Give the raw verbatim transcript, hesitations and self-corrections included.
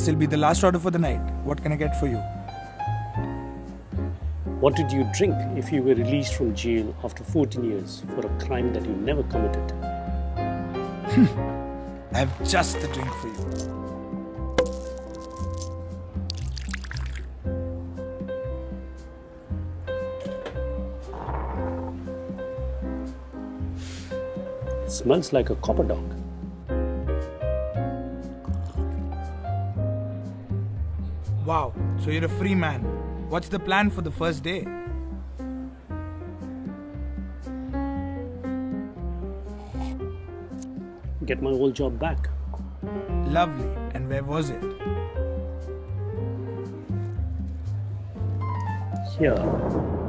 This will be the last order for the night. What can I get for you? What did you drink if you were released from jail after fourteen years for a crime that you never committed? I have just the drink for you. It smells like a copper dog. Wow, so you're a free man. What's the plan for the first day? Get my old job back. Lovely. And where was it? Here.